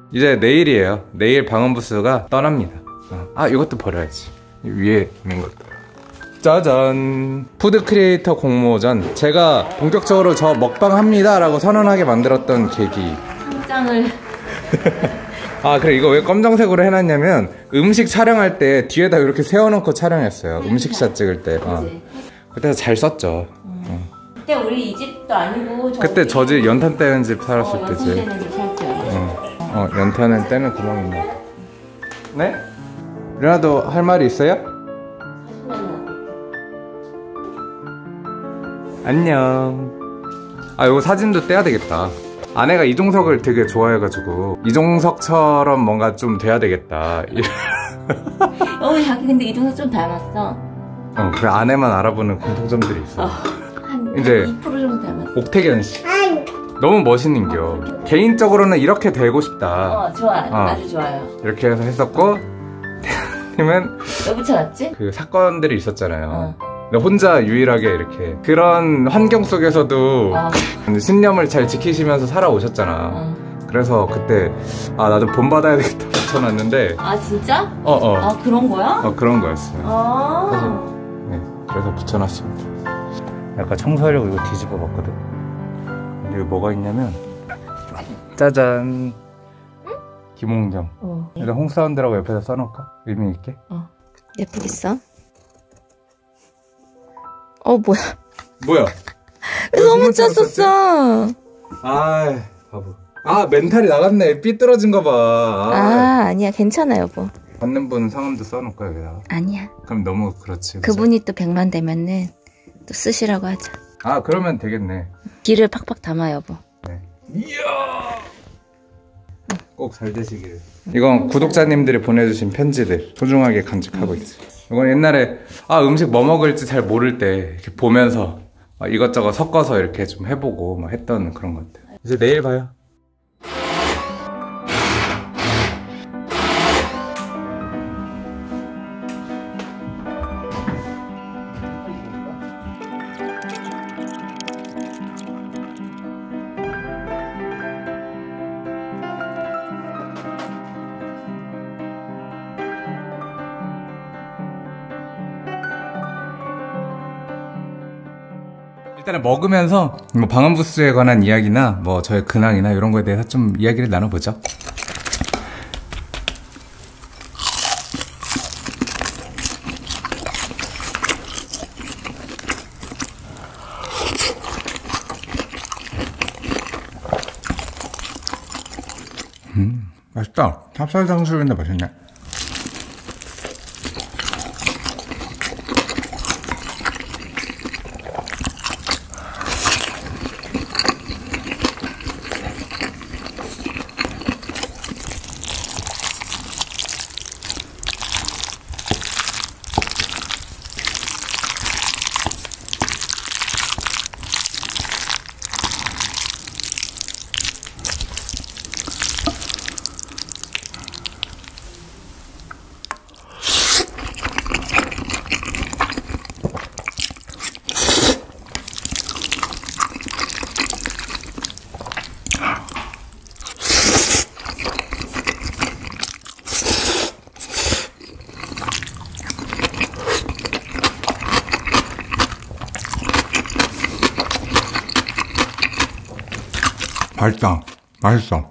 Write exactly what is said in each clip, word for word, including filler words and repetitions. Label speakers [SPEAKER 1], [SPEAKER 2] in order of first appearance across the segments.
[SPEAKER 1] 이제 내일이에요. 내일 방음부스가 떠납니다. 아, 이것도 버려야지. 위에 있는 것도. 짜잔! 푸드 크리에이터 공모전. 제가 본격적으로 저 먹방 합니다 라고 선언하게 만들었던 계기.
[SPEAKER 2] 상장을.
[SPEAKER 1] 아, 그래. 이거 왜 검정색으로 해놨냐면 음식 촬영할 때 뒤에다 이렇게 세워놓고 촬영했어요. 음식샷 찍을 때. 어. 그때 잘 썼죠.
[SPEAKER 2] 음. 어. 그때 우리 이 집도 아니고
[SPEAKER 1] 그때 저 집 연탄 떼는 집 살았을
[SPEAKER 2] 어,
[SPEAKER 1] 때지.
[SPEAKER 2] 연탄 떼는 집 살 때.
[SPEAKER 1] 어. 어, 연탄은 떼는 구멍이 있나? 네? 누나도 할 말이 있어요? 안녕. 아, 이거 사진도 떼야 되겠다. 아내가 이종석을 되게 좋아해가지고 이종석처럼 뭔가 좀 돼야 되겠다.
[SPEAKER 2] 어, 자기 근데 이종석 좀 닮았어.
[SPEAKER 1] 어, 그래. 아내만 알아보는 공통점들이 있어.
[SPEAKER 2] 어, 한,
[SPEAKER 1] 이제
[SPEAKER 2] 한 이 퍼센트 정도 닮았어.
[SPEAKER 1] 옥태견 씨. 너무 멋있는겨. 개인적으로는 이렇게 되고 싶다.
[SPEAKER 2] 어, 좋아.
[SPEAKER 1] 어.
[SPEAKER 2] 아주 좋아요.
[SPEAKER 1] 이렇게 해서 했었고, 태연님은
[SPEAKER 2] 왜 붙여놨지?
[SPEAKER 1] 그 사건들이 있었잖아요.
[SPEAKER 2] 어.
[SPEAKER 1] 근데 혼자 유일하게 이렇게 그런 환경 속에서도
[SPEAKER 2] 어.
[SPEAKER 1] 신념을 잘 지키시면서 살아오셨잖아.
[SPEAKER 2] 어.
[SPEAKER 1] 그래서 그때 아, 나도 본받아야 되겠다 붙여놨는데.
[SPEAKER 2] 아, 진짜?
[SPEAKER 1] 어어 어.
[SPEAKER 2] 아, 그런 거야?
[SPEAKER 1] 어, 그런 거였어요.
[SPEAKER 2] 아.
[SPEAKER 1] 그래서, 네, 그래서 붙여놨습니다. 약간 청소하려고 이거 뒤집어 봤거든. 근데 여기 뭐가 있냐면 짜잔. 응? 김홍정.
[SPEAKER 2] 어.
[SPEAKER 1] 일단 홍사운드라고 옆에다 써놓을까? 의미있게.
[SPEAKER 2] 어. 예쁘겠어? 어, 뭐야?
[SPEAKER 1] 뭐야?
[SPEAKER 2] 왜 소문자 썼어?
[SPEAKER 1] 아, 바보. 아, 멘탈이 나갔네. 삐뚤어진 거 봐. 아,
[SPEAKER 2] 아, 아니야. 괜찮아, 여보.
[SPEAKER 1] 받는 분 성함도 써놓을까, 여기다가?
[SPEAKER 2] 아니야.
[SPEAKER 1] 그럼 너무 그렇지. 그치?
[SPEAKER 2] 그분이 또 백만 되면은 또 쓰시라고 하자.
[SPEAKER 1] 아, 그러면 되겠네.
[SPEAKER 2] 기를 팍팍 담아, 여보.
[SPEAKER 1] 네. 이야! 꼭 잘 되시길. 이건 구독자님들이 보내주신 편지들 소중하게 간직하고 있어요. 이건 옛날에 아, 음식 뭐 먹을지 잘 모를 때 이렇게 보면서 이것저것 섞어서 이렇게 좀 해보고 막 했던 그런 것 같아요. 이제 내일 봐요. 일단은 먹으면서 뭐 방음부스에 관한 이야기나 뭐 저의 근황이나 이런 거에 대해서 좀 이야기를 나눠보죠. 음, 맛있다. 찹쌀탕수육인데 맛있네. 맛있다. 맛있어.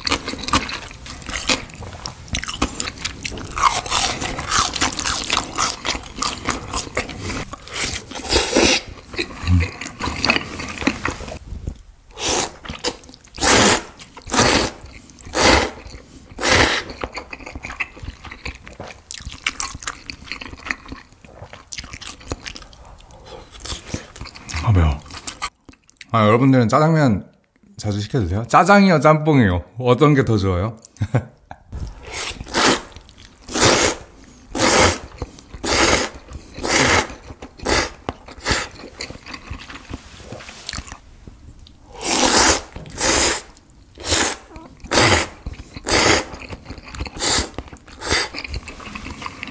[SPEAKER 1] 아, 매워. 아, 여러분들은 짜장면 자주 시켜드세요? 짜장이요, 짬뽕이요? 어떤 게 더 좋아요?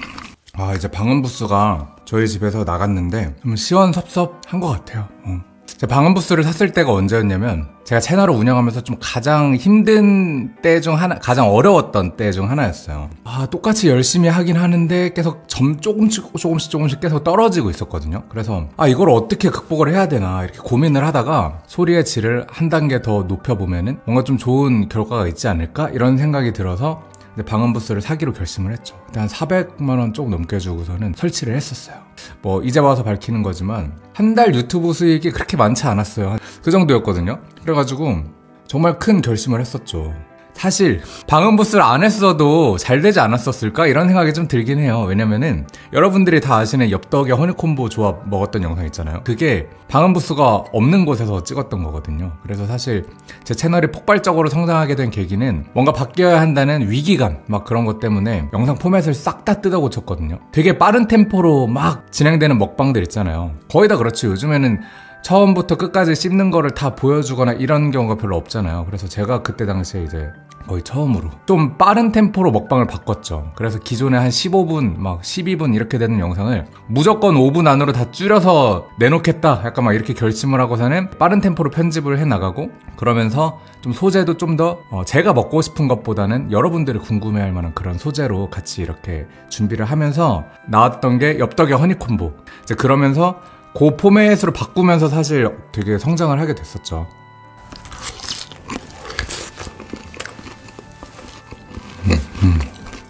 [SPEAKER 1] 아, 이제 방음부스가 저희 집에서 나갔는데 좀 시원섭섭한 것 같아요. 어. 제가 방음부스를 샀을 때가 언제였냐면 제가 채널을 운영하면서 좀 가장 힘든 때 중 하나, 가장 어려웠던 때 중 하나였어요. 아, 똑같이 열심히 하긴 하는데 계속 점 조금씩 조금씩 조금씩 계속 떨어지고 있었거든요. 그래서 아, 이걸 어떻게 극복을 해야 되나 이렇게 고민을 하다가 소리의 질을 한 단계 더 높여보면은 뭔가 좀 좋은 결과가 있지 않을까 이런 생각이 들어서 방음부스를 사기로 결심을 했죠. 그때 한 사백만 원 조금 넘게 주고서는 설치를 했었어요. 뭐 이제 와서 밝히는 거지만 한 달 유튜브 수익이 그렇게 많지 않았어요. 그 정도였거든요. 그래가지고 정말 큰 결심을 했었죠. 사실 방음부스를 안 했어도 잘 되지 않았었을까? 이런 생각이 좀 들긴 해요. 왜냐면은 여러분들이 다 아시는 엽떡의 허니콤보 조합 먹었던 영상 있잖아요. 그게 방음부스가 없는 곳에서 찍었던 거거든요. 그래서 사실 제 채널이 폭발적으로 성장하게 된 계기는 뭔가 바뀌어야 한다는 위기감 막 그런 것 때문에 영상 포맷을 싹 다 뜯어 고쳤거든요. 되게 빠른 템포로 막 진행되는 먹방들 있잖아요. 거의 다 그렇지. 요즘에는 처음부터 끝까지 씹는 거를 다 보여주거나 이런 경우가 별로 없잖아요. 그래서 제가 그때 당시에 이제 거의 처음으로 좀 빠른 템포로 먹방을 바꿨죠. 그래서 기존에 한 십오 분, 막 십이 분 이렇게 되는 영상을 무조건 오 분 안으로 다 줄여서 내놓겠다 약간 막 이렇게 결심을 하고서는 빠른 템포로 편집을 해나가고, 그러면서 좀 소재도 좀 더 어 제가 먹고 싶은 것보다는 여러분들이 궁금해할 만한 그런 소재로 같이 이렇게 준비를 하면서 나왔던 게 엽떡의 허니콤보. 이제 그러면서 그 포맷으로 바꾸면서 사실 되게 성장을 하게 됐었죠. 음, 음.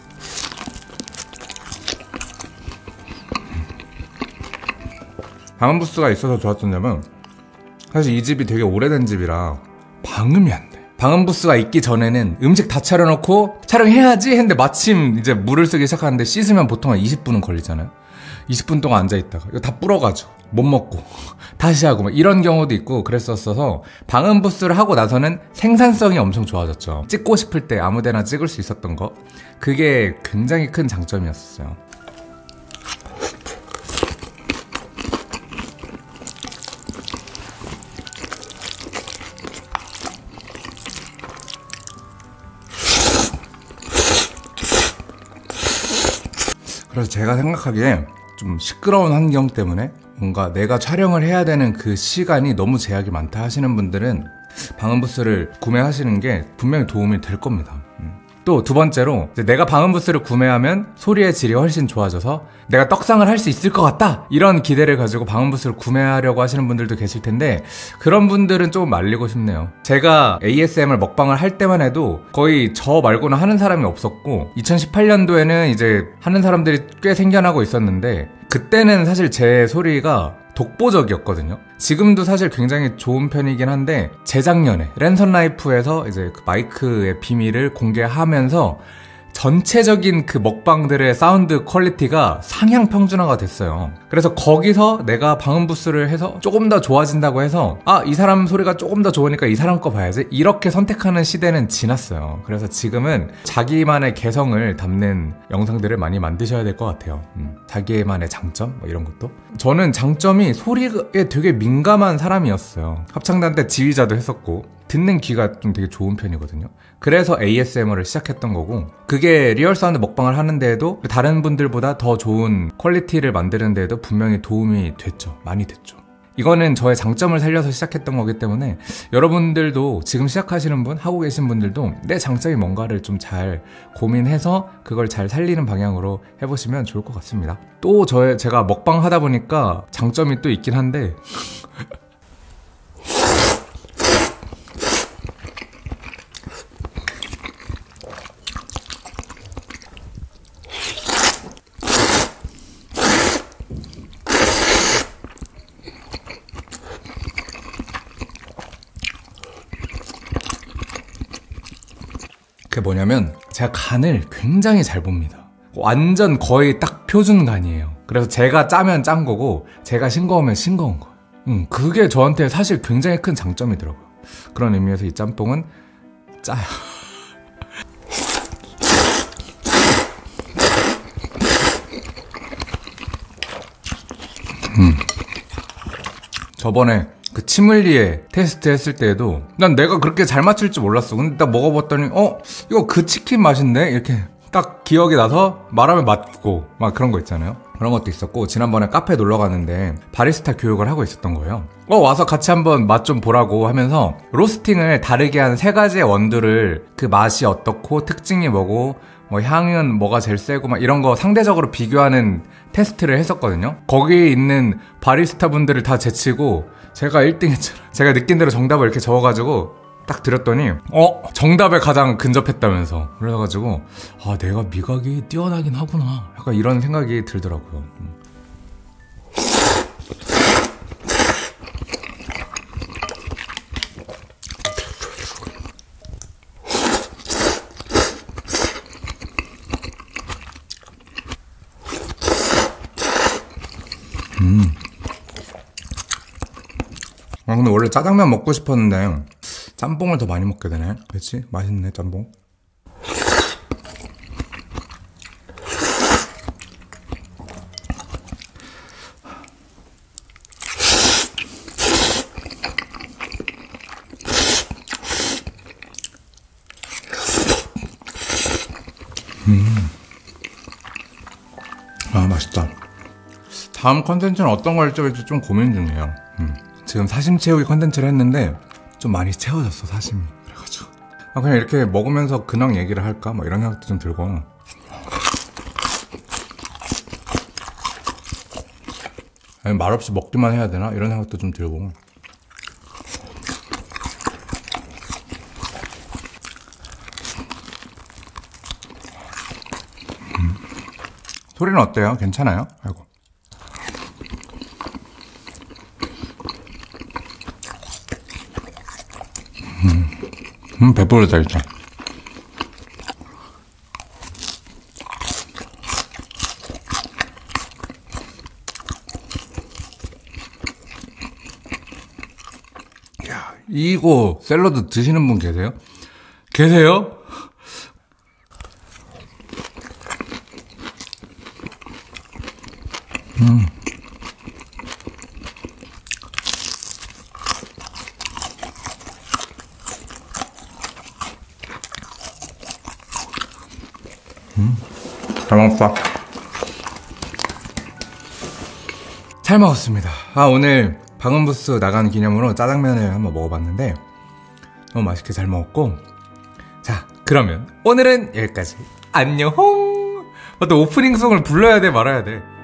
[SPEAKER 1] 방음부스가 있어서 좋았던 점은 사실 이 집이 되게 오래된 집이라 방음이 안 돼. 방음부스가 있기 전에는 음식 다 차려놓고 촬영해야지 했는데 마침 이제 물을 쓰기 시작하는데 씻으면 보통 한 이십 분은 걸리잖아요. 이십 분 동안 앉아있다가 이거 다 불어가지고 못 먹고 다시 하고 막 이런 경우도 있고 그랬었어서 방음부스를 하고 나서는 생산성이 엄청 좋아졌죠. 찍고 싶을 때 아무데나 찍을 수 있었던 거, 그게 굉장히 큰 장점이었어요. 그래서 제가 생각하기에 좀 시끄러운 환경 때문에 뭔가 내가 촬영을 해야 되는 그 시간이 너무 제약이 많다 하시는 분들은 방음부스를 구매하시는 게 분명히 도움이 될 겁니다. 또 두 번째로 내가 방음부스를 구매하면 소리의 질이 훨씬 좋아져서 내가 떡상을 할 수 있을 것 같다 이런 기대를 가지고 방음부스를 구매하려고 하시는 분들도 계실 텐데, 그런 분들은 좀 말리고 싶네요. 제가 에이에스엠알 먹방을 할 때만 해도 거의 저 말고는 하는 사람이 없었고, 이천십팔 년도에는 이제 하는 사람들이 꽤 생겨나고 있었는데 그때는 사실 제 소리가 독보적이었거든요. 지금도 사실 굉장히 좋은 편이긴 한데 재작년에 랜선라이프에서 이제 그 마이크의 비밀을 공개하면서 전체적인 그 먹방들의 사운드 퀄리티가 상향 평준화가 됐어요. 그래서 거기서 내가 방음부스를 해서 조금 더 좋아진다고 해서 아, 이 사람 소리가 조금 더 좋으니까 이 사람 거 봐야지 이렇게 선택하는 시대는 지났어요. 그래서 지금은 자기만의 개성을 담는 영상들을 많이 만드셔야 될 것 같아요. 음, 자기만의 장점 뭐 이런 것도. 저는 장점이 소리에 되게 민감한 사람이었어요. 합창단 때 지휘자도 했었고 듣는 귀가 좀 되게 좋은 편이거든요. 그래서 에이에스엠알을 시작했던 거고, 그게 리얼 사운드 먹방을 하는 데에도 다른 분들보다 더 좋은 퀄리티를 만드는 데에도 분명히 도움이 됐죠. 많이 됐죠. 이거는 저의 장점을 살려서 시작했던 거기 때문에 여러분들도 지금 시작하시는 분, 하고 계신 분들도 내 장점이 뭔가를 좀 잘 고민해서 그걸 잘 살리는 방향으로 해보시면 좋을 것 같습니다. 또 저의 제가 먹방 하다 보니까 장점이 또 있긴 한데 그게 뭐냐면 제가 간을 굉장히 잘 봅니다. 완전 거의 딱 표준 간이에요. 그래서 제가 짜면 짠 거고 제가 싱거우면 싱거운 거예요. 음, 그게 저한테 사실 굉장히 큰 장점이더라고요. 그런 의미에서 이 짬뽕은 짜요. 음. 저번에 그 치믈리에 테스트 했을 때에도 난 내가 그렇게 잘 맞출 줄 몰랐어. 근데 딱 먹어봤더니 어? 이거 그 치킨 맛인데? 이렇게 딱 기억이 나서 말하면 맞고 막 그런 거 있잖아요. 그런 것도 있었고, 지난번에 카페 놀러 갔는데 바리스타 교육을 하고 있었던 거예요. 어 와서 같이 한번 맛 좀 보라고 하면서 로스팅을 다르게 한 세 가지의 원두를 그 맛이 어떻고 특징이 뭐고 뭐 향은 뭐가 제일 세고 막 이런 거 상대적으로 비교하는 테스트를 했었거든요. 거기에 있는 바리스타 분들을 다 제치고 제가 일 등 했잖아. 제가 느낀 대로 정답을 이렇게 적어가지고 딱 드렸더니 어? 정답에 가장 근접했다면서. 그래가지고 아 내가 미각이 뛰어나긴 하구나, 약간 이런 생각이 들더라고요. 음. 아 근데 원래 짜장면 먹고 싶었는데 짬뽕을 더 많이 먹게 되네. 그치? 맛있네 짬뽕. 음. 아 맛있다. 다음 컨텐츠는 어떤 걸 찍을지 좀 고민 중이에요. 음. 지금 사심 채우기 컨텐츠를 했는데 좀 많이 채워졌어 사심이. 그래가지고 아 그냥 이렇게 먹으면서 근황 얘기를 할까 뭐 이런 생각도 좀 들고, 아니 말없이 먹기만 해야 되나 이런 생각도 좀 들고. 음. 소리는 어때요? 괜찮아요? 아이고. 음, 음 배부르다 일단. 야, 이거 샐러드 드시는 분 계세요? 계세요? 음. 음, 잘 먹었다. 잘 먹었습니다. 아 오늘 방음부스 나간 기념으로 짜장면을 한번 먹어봤는데 너무 맛있게 잘 먹었고, 자 그러면 오늘은 여기까지. 안녕. 또 오프닝송을 불러야 돼 말아야 돼.